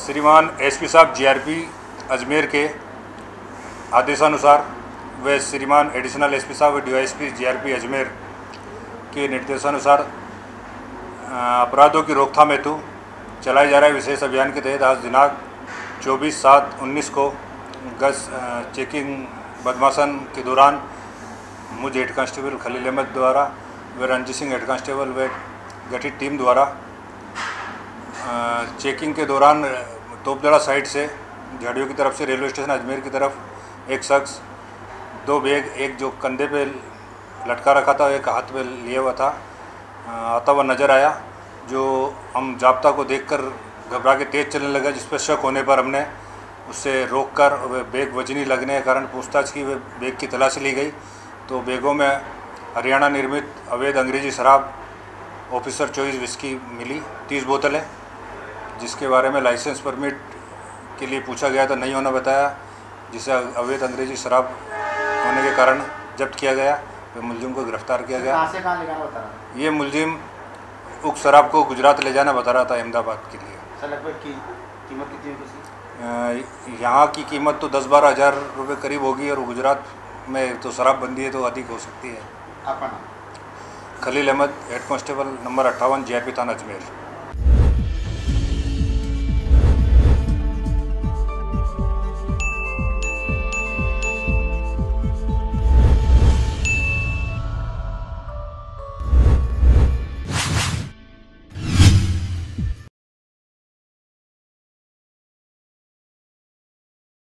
श्रीमान एसपी साहब जीआरपी अजमेर के आदेशानुसार व श्रीमान एडिशनल एसपी साहब व डीवाईएसपी जीआरपी अजमेर के निर्देशानुसार अपराधों की रोकथाम हेतु चलाए जा रहे विशेष अभियान के तहत आज दिनांक 24/7/19 को गश्त चेकिंग बदमाशन के दौरान मुझ हेड कांस्टेबल खलील अहमद द्वारा व रणजीत सिंह हेड कांस्टेबल व गठित टीम द्वारा चेकिंग के दौरान तोपदड़ा साइड से झाड़ियों की तरफ से रेलवे स्टेशन अजमेर की तरफ एक शख्स 2 बैग, एक जो कंधे पे लटका रखा था, एक हाथ पे लिया हुआ था, आता हुआ नज़र आया। जो हम जाब्ता को देखकर घबरा के तेज़ चलने लगा, जिस पर शक होने पर हमने उससे रोककर वह बैग वजनी लगने के कारण पूछताछ की, वह बैग की तलाशी ली गई तो बैगों में हरियाणा निर्मित अवैध अंग्रेजी शराब ऑफिसर चॉइस विस्की मिली 30 बोतलें, जिसके बारे में लाइसेंस परमिट के लिए पूछा गया तो नहीं होना बताया, जिसे अवैध अंग्रेजी शराब होने के कारण जब्त किया गया। तो मुलजिम को गिरफ्तार किया गया। कहाँ से कहाँ ले जाना बता रहा? ये मुलजिम उक्त शराब को गुजरात ले जाना बता रहा था, अहमदाबाद के लिए। सर लगभग की कीमत कितनी होगी? यहाँ की कीमत तो 10-12 हज़ार रुपये करीब होगी और गुजरात में तो शराबबंदी है तो अधिक हो सकती है। आपका नाम? Khalil Ahmad, head constable number 58 GRP थाना अजमेर।